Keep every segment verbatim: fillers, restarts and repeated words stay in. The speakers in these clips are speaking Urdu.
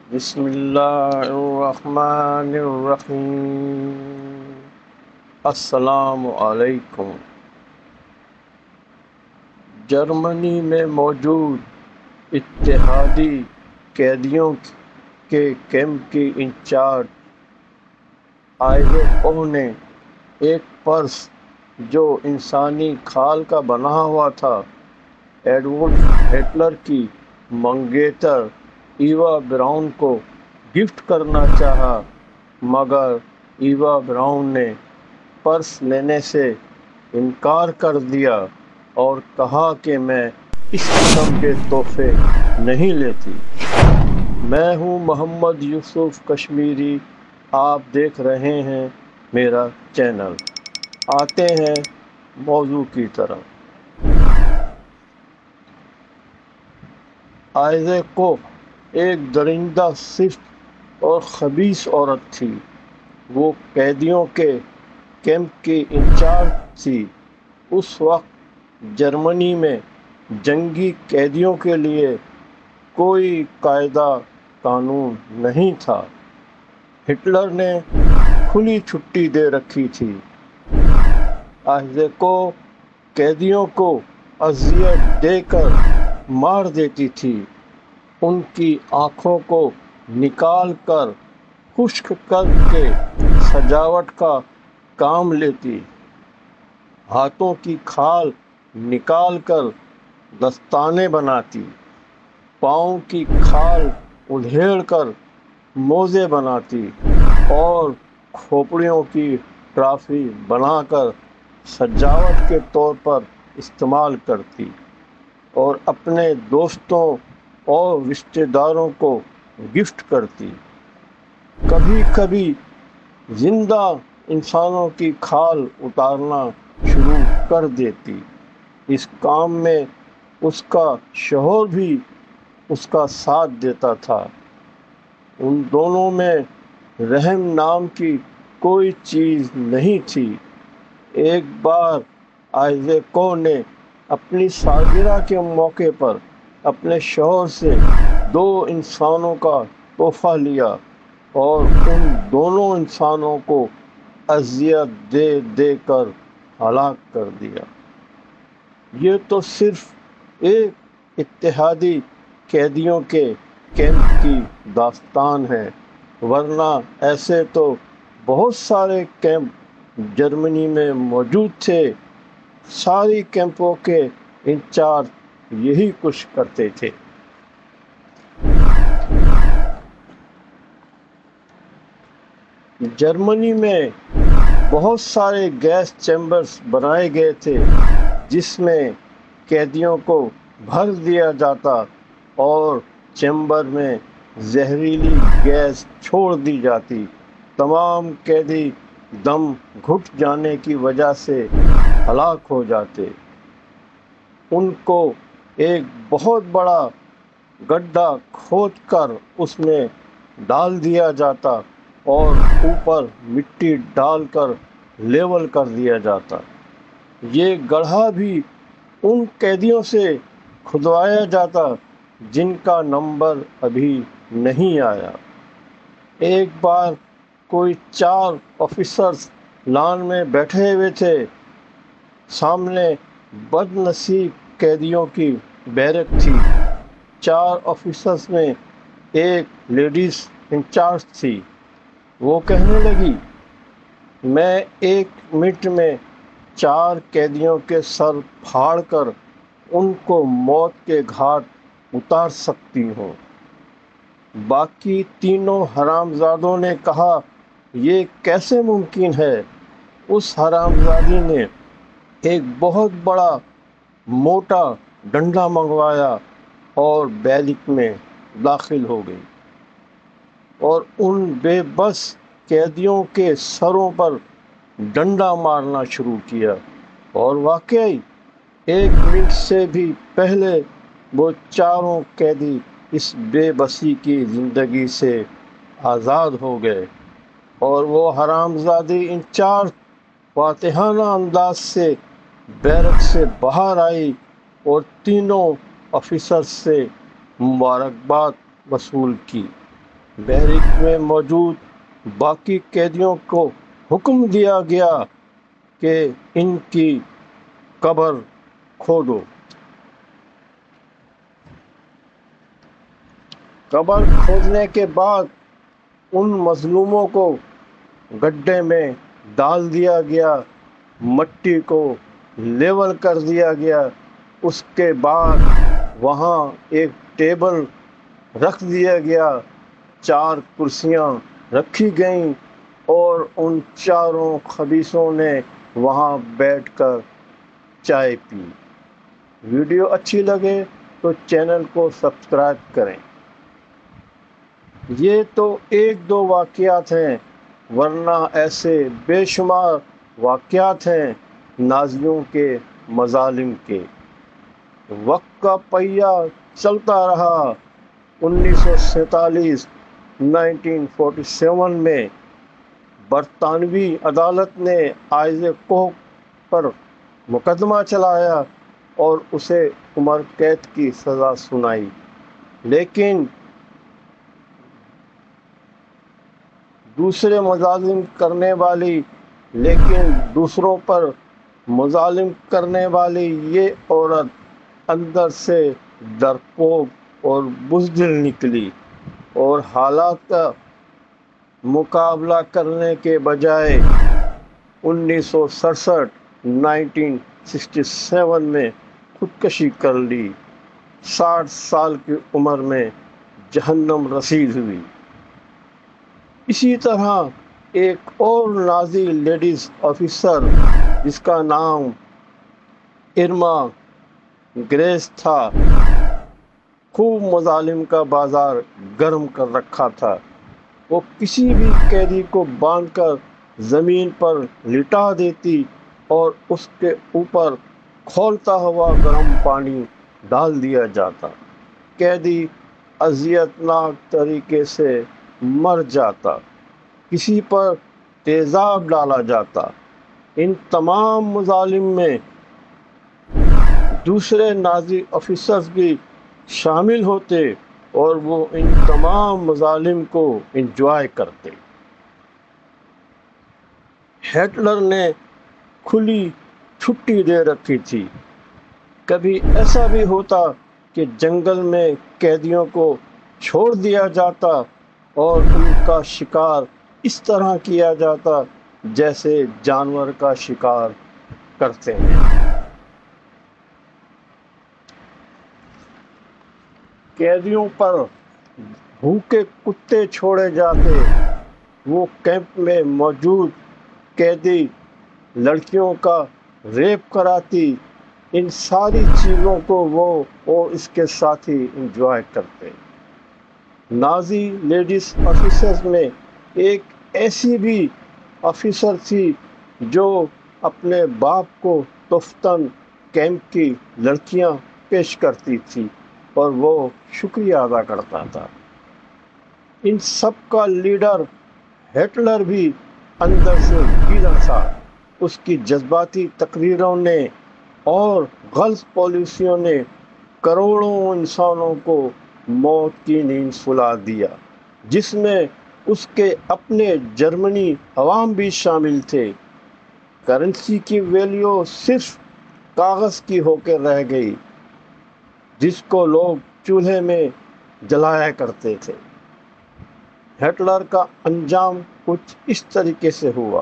بسم اللہ الرحمن الرحیم۔ السلام علیکم۔ جرمنی میں موجود اتحادی قیدیوں کے کیمپ کی انچارج آئزیک او نے ایک پرس جو انسانی کھال کا بنا ہوا تھا ایڈولف ہٹلر کی منگیتر ایوا براؤن کو گفٹ کرنا چاہا، مگر ایوا براؤن نے پرس لینے سے انکار کر دیا اور کہا کہ میں اس قسم کے تحفے نہیں لیتی۔ میں ہوں محمد یوسف کشمیری، آپ دیکھ رہے ہیں میرا چینل۔ آتے ہیں موضوع کی طرف۔ آئزیکو ایک درندہ صفت اور خبیث عورت تھی۔ وہ قیدیوں کے کیمپ کی انچارج تھی۔ اس وقت جرمنی میں جنگی قیدیوں کے لیے کوئی قاعدہ قانون نہیں تھا۔ ہٹلر نے کھلی چھٹی دے رکھی تھی۔ آئزیکو قیدیوں کو اذیت دے کر مار دیتی تھی، ان کی آنکھوں کو نکال کر خشک کر کے سجاوٹ کا کام لیتی، ہاتھوں کی کھال نکال کر دستانے بناتی، پاؤں کی کھال ادھیڑ کر موزے بناتی اور کھوپڑیوں کی ٹرافی بنا کر سجاوٹ کے طور پر استعمال کرتی اور اپنے دوستوں اور رشتہ داروں کو گفٹ کرتی۔ کبھی کبھی زندہ انسانوں کی کھال اتارنا شروع کر دیتی۔ اس کام میں اس کا شوہر بھی اس کا ساتھ دیتا تھا۔ ان دونوں میں رحم نام کی کوئی چیز نہیں تھی۔ ایک بار آئزیکو نے اپنی سالگرہ کے موقع پر اپنے شوہر سے دو انسانوں کا تحفہ لیا اور ان دونوں انسانوں کو اذیت دے دے کر ہلاک کر دیا۔ یہ تو صرف ایک اتحادی قیدیوں کے کیمپ کی داستان ہے، ورنہ ایسے تو بہت سارے کیمپ جرمنی میں موجود تھے۔ ساری کیمپوں کے انچارج یہی کچھ کرتے تھے۔ جرمنی میں بہت سارے گیس چیمبرز بنائے گئے تھے جس میں قیدیوں کو بھر دیا جاتا اور چیمبر میں زہریلی گیس چھوڑ دی جاتی۔ تمام قیدی دم گھٹ جانے کی وجہ سے ہلاک ہو جاتے۔ ان کو ایک بہت بڑا گڈھا کھود کر اس میں ڈال دیا جاتا اور اوپر مٹی ڈال کر لیول کر دیا جاتا۔ یہ گڑھا بھی ان قیدیوں سے کھدوایا جاتا جن کا نمبر ابھی نہیں آیا۔ ایک بار کوئی چار آفیسرز لان میں بیٹھے ہوئے تھے۔ سامنے بد نصیب قیدیوں کی بیرک تھی۔ چار آفیسرز میں ایک لیڈیز انچارج تھی۔ وہ کہنے لگی، میں ایک منٹ میں چار قیدیوں کے سر پھاڑ کر ان کو موت کے گھاٹ اتار سکتی ہوں۔ باقی تینوں حرامزادوں نے کہا، یہ کیسے ممکن ہے؟ اس حرامزادی نے ایک بہت بڑا موٹا ڈنڈا منگوایا اور بیرک میں داخل ہو گئی اور ان بے بس قیدیوں کے سروں پر ڈنڈا مارنا شروع کیا، اور واقعی ایک منٹ سے بھی پہلے وہ چاروں قیدی اس بے بسی کی زندگی سے آزاد ہو گئے اور وہ حرامزادی انچارج فاتحانہ انداز سے بیرک سے باہر آئی اور تینوں آفیسر سے مبارکباد وصول کی۔ بیرک میں موجود باقی قیدیوں کو حکم دیا گیا کہ ان کی قبر کھودو۔ قبر کھودنے کے بعد ان مظلوموں کو گڈھے میں ڈال دیا گیا، مٹی کو لیول کر دیا گیا۔ اس کے بعد وہاں ایک ٹیبل رکھ دیا گیا، چار کرسیاں رکھی گئیں اور ان چاروں خبیثوں نے وہاں بیٹھ کر چائے پی۔ ویڈیو اچھی لگے تو چینل کو سبسکرائب کریں۔ یہ تو ایک دو واقعات ہیں، ورنہ ایسے بے شمار واقعات ہیں نازیوں کے مظالم کے۔ وقت کا پہیہ چلتا رہا۔ انیس سو سینتالیس نائنٹین فورٹی سیون میں برطانوی عدالت نے آئزیک کوک پر مقدمہ چلایا اور اسے عمر قید کی سزا سنائی، لیکن دوسرے مظالم کرنے والی لیکن دوسروں پر مظالم کرنے والی یہ عورت اندر سے ڈرپوک اور بزدل نکلی اور حالات کا مقابلہ کرنے کے بجائے انیس سو سڑسٹھ نائنٹین سکسٹی سیون میں خودکشی کر لی۔ ساٹھ سال کی عمر میں جہنم رسید ہوئی۔ اسی طرح ایک اور نازی لیڈیز آفیسر جس کا نام ارما گریس تھا، خوب مظالم کا بازار گرم کر رکھا تھا۔ وہ کسی بھی قیدی کو باندھ کر زمین پر لٹا دیتی اور اس کے اوپر کھولتا ہوا گرم پانی ڈال دیا جاتا۔ قیدی اذیت ناک طریقے سے مر جاتا، کسی پر تیزاب ڈالا جاتا۔ ان تمام مظالم میں دوسرے نازی آفیسرز بھی شامل ہوتے اور وہ ان تمام مظالم کو انجوائے کرتے۔ ہٹلر نے کھلی چھٹی دے رکھی تھی۔ کبھی ایسا بھی ہوتا کہ جنگل میں قیدیوں کو چھوڑ دیا جاتا اور ان کا شکار اس طرح کیا جاتا جیسے جانور کا شکار کرتے ہیں۔ قیدیوں پر بھوکے کتے چھوڑے جاتے، وہ کیمپ میں موجود قیدی لڑکیوں کا ریپ کراتی۔ ان ساری چیزوں کو وہ اور اس کے ساتھی انجوائے کرتے۔ نازی لیڈیز آفیسرز میں ایک ایسی بھی آفیسر تھی جو اپنے باپ کو تفتاً کیمپ کی لڑکیاں پیش کرتی تھی اور وہ شکریہ ادا کرتا تھا۔ ان سب کا لیڈر ہٹلر بھی اندر سے ویلن تھا۔ اس کی جذباتی تقریروں نے اور غلط پالیسیوں نے کروڑوں انسانوں کو موت کی نیند سلا دیا، جس میں اس کے اپنے جرمنی عوام بھی شامل تھے۔ کرنسی کی ویلیو صرف کاغذ کی ہو کے رہ گئی، جس کو لوگ چولہے میں جلایا کرتے تھے۔ ہٹلر کا انجام کچھ اس طریقے سے ہوا۔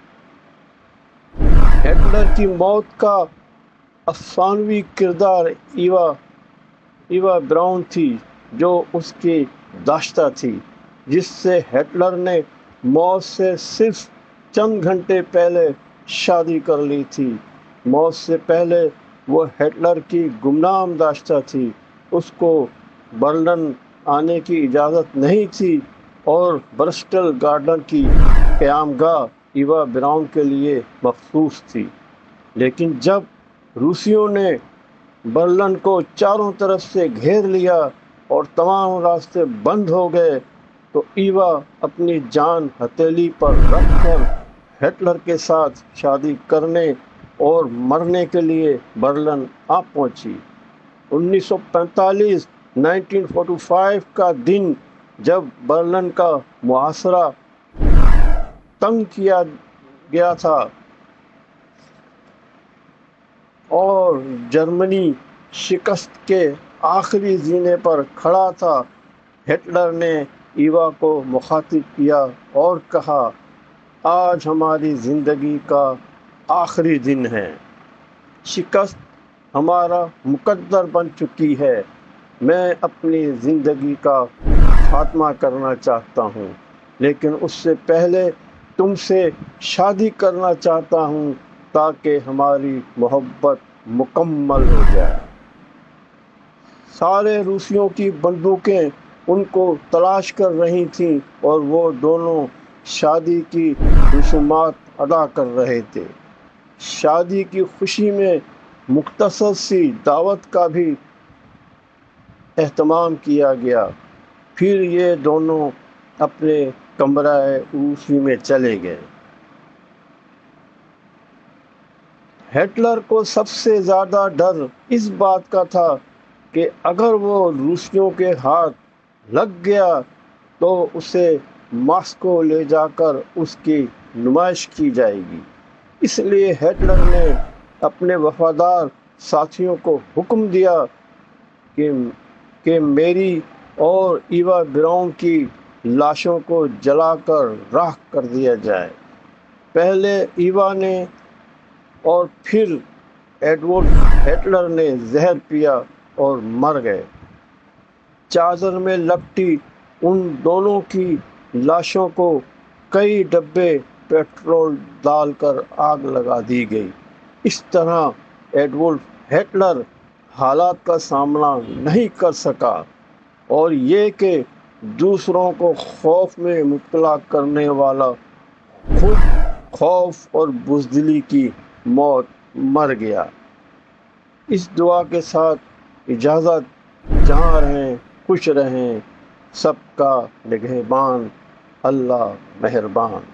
ہٹلر کی موت کا افسانوی کردار ایوا ایوا براؤن تھی، جو اس کی داشتہ تھی، جس سے ہٹلر نے موت سے صرف چند گھنٹے پہلے شادی کر لی تھی۔ موت سے پہلے وہ ہٹلر کی گمنام داشتہ تھی۔ اس کو برلن آنے کی اجازت نہیں تھی اور برسٹل گارڈن کی قیام گاہ ایوا براؤن کے لیے مخصوص تھی، لیکن جب روسیوں نے برلن کو چاروں طرف سے گھیر لیا اور تمام راستے بند ہو گئے تو ایوا اپنی جان ہتھیلی پر رکھ کر ہٹلر کے ساتھ شادی کرنے اور مرنے کے لیے برلن آ پہنچی۔ انیس سو پینتالیس نائنٹین فورٹی فائیو کا دن جب برلن کا محاصرہ تنگ کیا گیا تھا اور جرمنی شکست کے آخری زینے پر کھڑا تھا، ہٹلر نے ایوا کو مخاطب کیا اور کہا، آج ہماری زندگی کا آخری دن ہے، شکست ہمارا مقدر بن چکی ہے، میں اپنی زندگی کا خاتمہ کرنا چاہتا ہوں، لیکن اس سے پہلے تم سے شادی کرنا چاہتا ہوں تاکہ ہماری محبت مکمل ہو جائے۔ سارے روسیوں کی بندوقیں ان کو تلاش کر رہی تھیں اور وہ دونوں شادی کی رسومات ادا کر رہے تھے۔ شادی کی خوشی میں مختصر سی دعوت کا بھی اہتمام کیا گیا، پھر یہ دونوں اپنے کمرہ عروسی میں چلے گئے۔ ہٹلر کو سب سے زیادہ ڈر اس بات کا تھا کہ اگر وہ روسیوں کے ہاتھ لگ گیا تو اسے ماسکو لے جا کر اس کی نمائش کی جائے گی۔ اس لیے ہٹلر نے اپنے وفادار ساتھیوں کو حکم دیا کہ کہ میری اور ایوا براؤن کی لاشوں کو جلا کر راکھ کر دیا جائے۔ پہلے ایوا نے اور پھر ایڈولف ہٹلر نے زہر پیا اور مر گئے۔ چادر میں لپٹی ان دونوں کی لاشوں کو کئی ڈبے پیٹرول ڈال کر آگ لگا دی گئی۔ اس طرح ایڈولف ہٹلر حالات کا سامنا نہیں کر سکا اور یہ کہ دوسروں کو خوف میں مبتلا کرنے والا خود خوف اور بزدلی کی موت مر گیا۔ اس دعا کے ساتھ اجازت، جہاں رہیں خوش رہیں، سب کا نگہبان اللہ مہربان۔